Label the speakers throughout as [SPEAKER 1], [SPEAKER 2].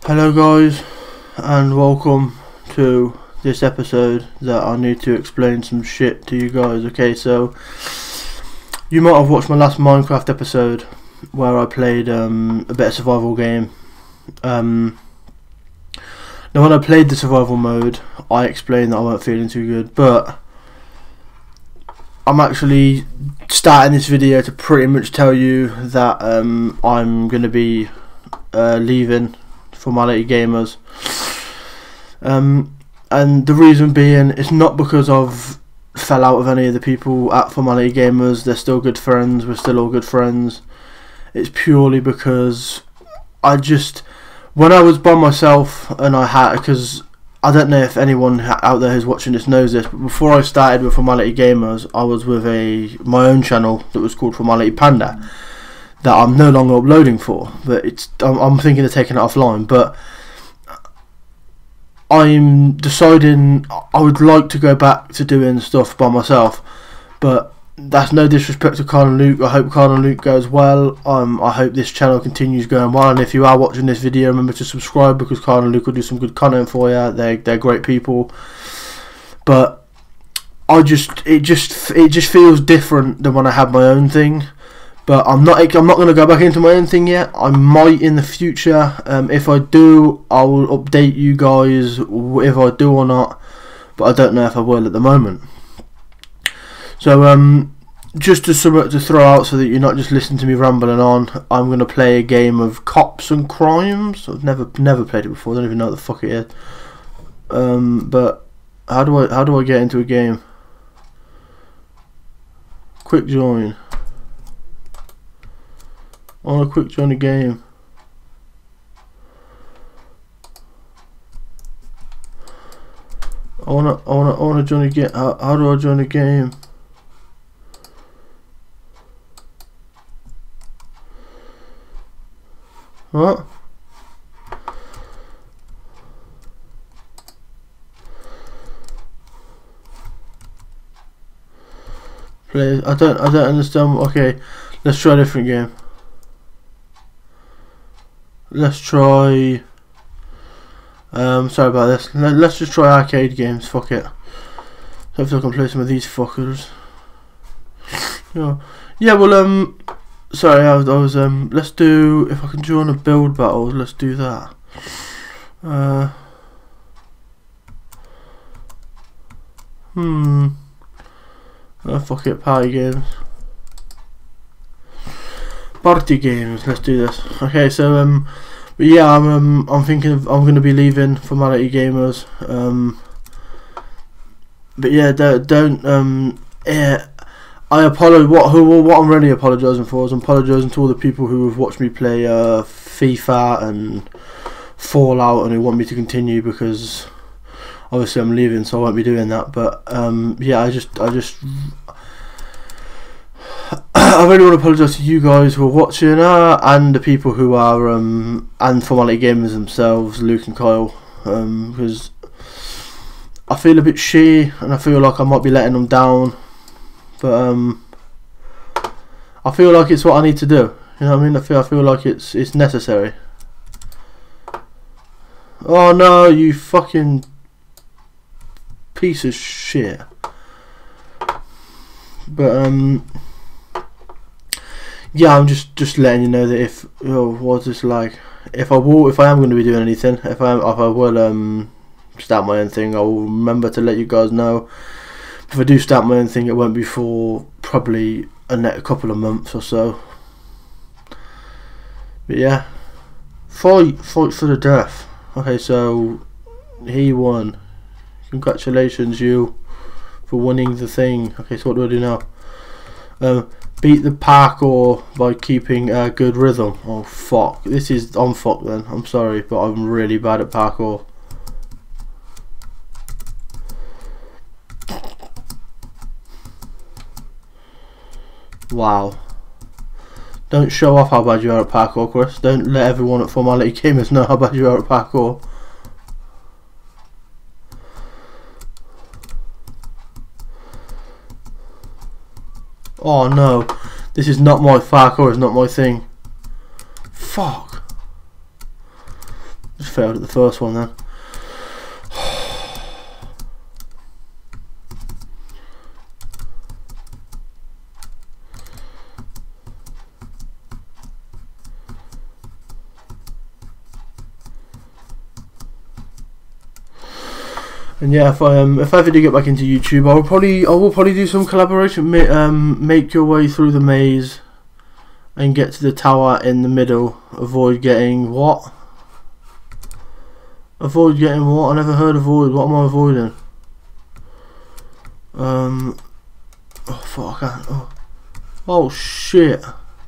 [SPEAKER 1] Hello guys, and welcome to this episode that I need to explain some shit to you guys. Okay, so you might have watched my last Minecraft episode where I played a bit of survival game. Now when I played the survival mode, I explained that I wasn't feeling too good, but I'm actually starting this video to pretty much tell you that I'm going to be leaving FormalityGamers, and the reason being, it's not because I've fell out with any of the people at FormalityGamers. They're still good friends, we're still all good friends. It's purely because when I was by myself and I had, because I don't know if anyone out there who's watching this knows this, but before I started with FormalityGamers, I was with my own channel that was called Formality Panda, that I'm no longer uploading for, but I'm thinking of taking it offline. But I'm deciding I would like to go back to doing stuff by myself, but that's no disrespect to Carl and Luke. I hope Carl and Luke goes well. I hope this channel continues going well, and if you are watching this video, remember to subscribe, because Carl and Luke will do some good content for you. They're great people, but it just feels different than when I had my own thing. But I'm not going to go back into my own thing yet. I might in the future. If I do, I will update you guys if I do or not. But I don't know if I will at the moment. So just to throw out so that you're not just listening to me rambling on, I'm going to play a game of Cops and Crimes. I've never played it before. I don't even know what the fuck it is. But how do I get into a game? Quick join. I want to quick join a game. I wanna join a game. How do I join a game? What? Play. I don't understand. Okay, let's try a different game. Let's try. Sorry about this. Let's just try arcade games. Fuck it. Hopefully I can play some of these fuckers. Yeah. Well, sorry. I was. Let's do. If I can join a build battle, let's do that. Oh, fuck it. Party games. Party games. Let's do this. Okay, so but yeah, I'm thinking I'm going to be leaving FormalityGamers. But yeah, don't yeah. I apologize. What I'm really apologising for is I'm apologising to all the people who have watched me play FIFA and Fallout and who want me to continue, because obviously I'm leaving, so I won't be doing that. But yeah, I really want to apologise to you guys who are watching, and the people who are and FormalityGamers themselves, Luke and Kyle, because I feel a bit shitty and I feel like I might be letting them down, but I feel like it's what I need to do. You know what I mean? I feel like it's necessary. Oh no, you fucking piece of shit. But yeah, I'm just letting you know that if what's this like? If I am going to be doing anything, if I will start my own thing, I will remember to let you guys know. If I do start my own thing, it won't be for probably a couple of months or so. But yeah, fight for the death. Okay, so he won. Congratulations, you, for winning the thing. Okay, so what do I do now? Beat the parkour by keeping a good rhythm. Oh fuck, I'm fucked then. I'm sorry, but I'm really bad at parkour. Wow. Don't show off how bad you are at parkour, Chris. Don't let everyone at FormalityGamers know how bad you are at parkour. Oh no, this is not my parkour, it's not my thing. Fuck. Just failed at the first one then. And yeah, if I ever do get back into YouTube, I will probably do some collaboration. Make your way through the maze and get to the tower in the middle. Avoid getting what? Avoid getting what? I never heard avoid. What am I avoiding? Oh fuck! I can't. Oh shit!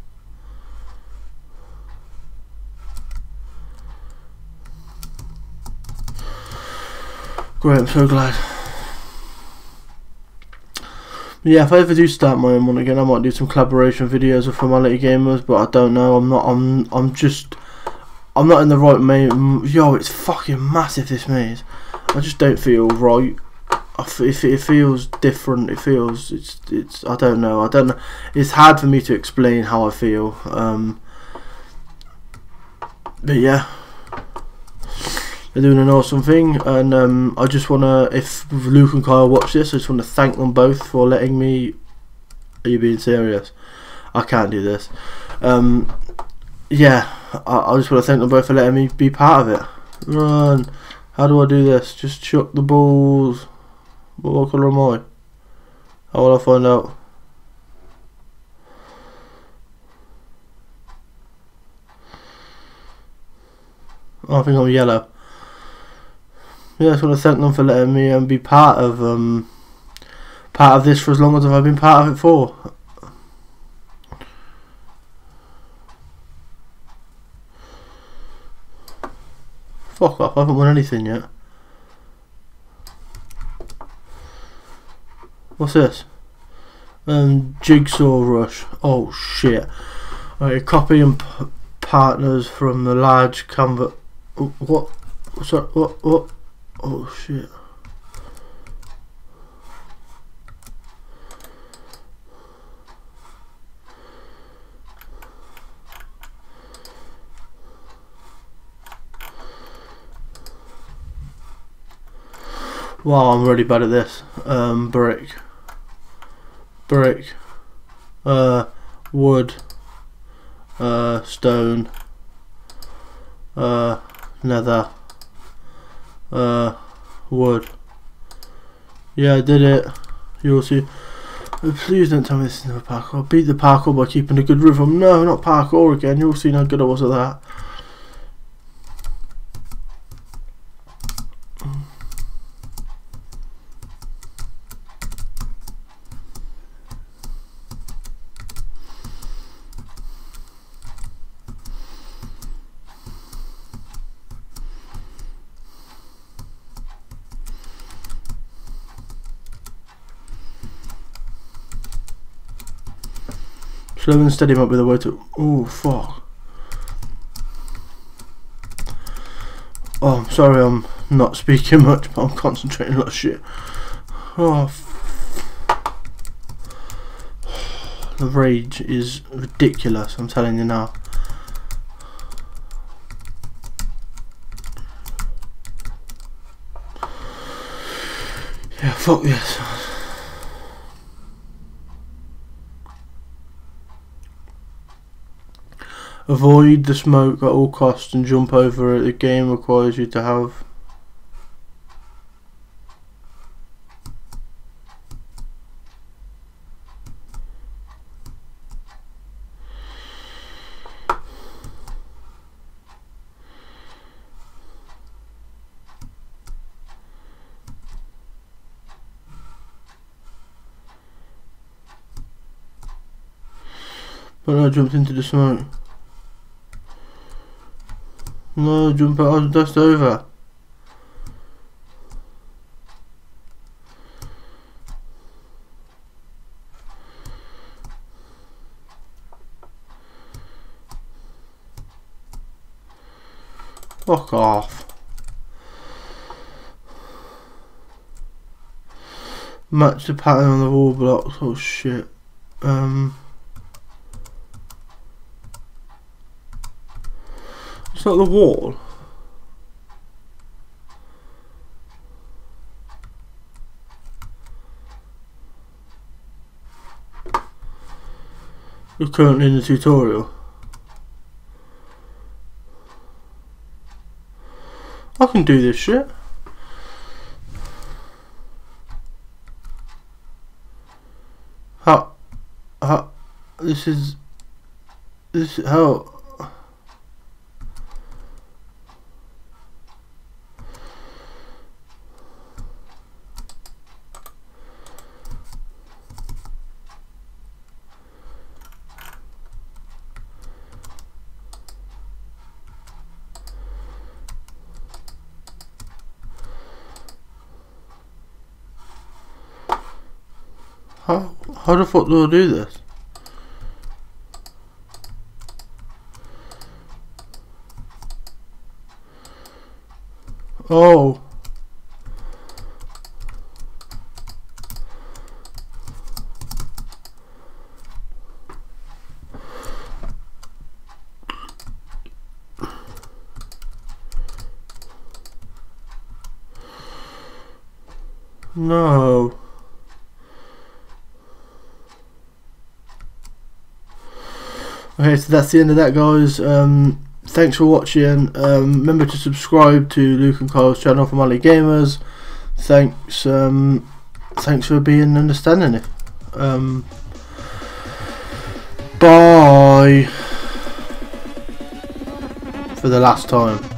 [SPEAKER 1] Great, I'm so glad. Yeah, if I ever do start my own one again, I might do some collaboration videos with FormalityGamers, but I don't know. I'm not in the right maze. Yo, it's fucking massive, this maze. I just don't feel right. It feels different. It feels it's. I don't know. It's hard for me to explain how I feel. But yeah. They're doing an awesome thing, and I just wanna, if Luke and Kyle watch this, I just wanna thank them both for letting me. Are you being serious? I can't do this. Yeah, I just wanna thank them both for letting me be part of it. Run. How do I do this? Just chuck the balls. What colour am I? How will I find out? Oh, I think I'm yellow. Yeah, I just want to thank them for letting me be part of this for as long as I've been part of it for. Fuck off! I haven't won anything yet. What's this? Jigsaw rush. Oh shit! Okay, copy and partners from the large canvas. What? Sorry, what? Oh shit. Wow, I'm really bad at this. Brick, wood, stone, nether, wood. Yeah, I did it. You'll see. Please don't tell me this is never parkour. Beat the parkour by keeping a good rhythm. No, not parkour again. You'll see how good I was at that. Slow and steady might be the way to. Oh fuck. Oh, I'm sorry, I'm not speaking much, but I'm concentrating a lot of shit. Oh, the rage is ridiculous. I'm telling you now. Yeah, fuck this. Avoid the smoke at all costs and jump over it. The game requires you to have. But I jumped into the smoke. No, jump out, dust over. Fuck off. Match the pattern on the wall blocks. Oh shit. It's not the wall. You're currently in the tutorial. I can do this shit. How this is how. How the fuck do I do this? Oh. No. Okay, so that's the end of that, guys. Thanks for watching. Remember to subscribe to Luke and Kyle's channel, FormalityGamers. Thanks for being understanding. Bye for the last time.